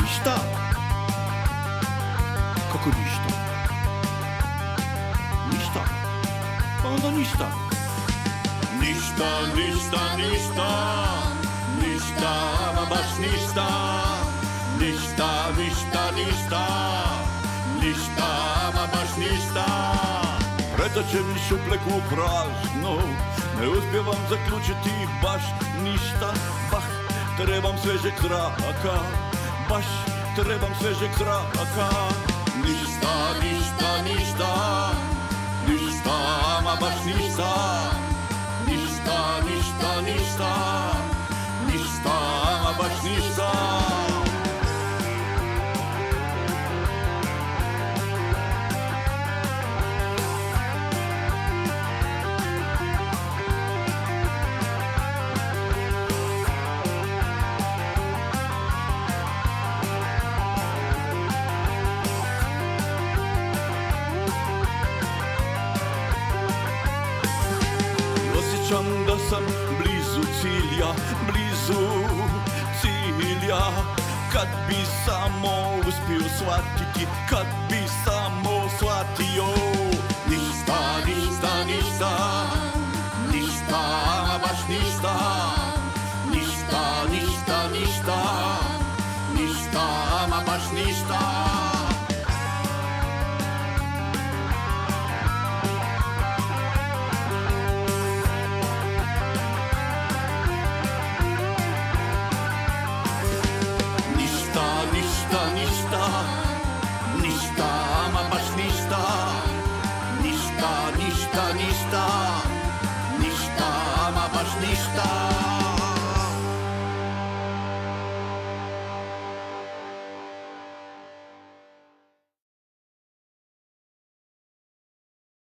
Ništa? Kako ništa? Ništa? Pa onda ništa. Ništa, ništa, ništa. Ništa, ama baš ništa. Ništa, ništa, ništa. Ništa, ama baš ništa. Pretačem šupleku prazno, ne uspijevam zaključiti baš ništa. Bah, trebam svežeg zraka, baš trebam svežeg zraka. Ništa, ništa, ništa. Ništa, ama baš ništa. Ništa, ništa, ništa. Ništa, ama baš ništa. Osjećam da sam blizu cilja, blizu cilja. Kad bi samo uspio shvatiti, kad bi samo shvatio. Ništa, ništa, ništa. Ništa, ama baš ništa. Ništa, ništa, ništa. Ništa, ama baš ništa. Ništa, ništa, ništa, ama baš ništa. Ništa, ništa, ništa. Ništa, ama baš ništa.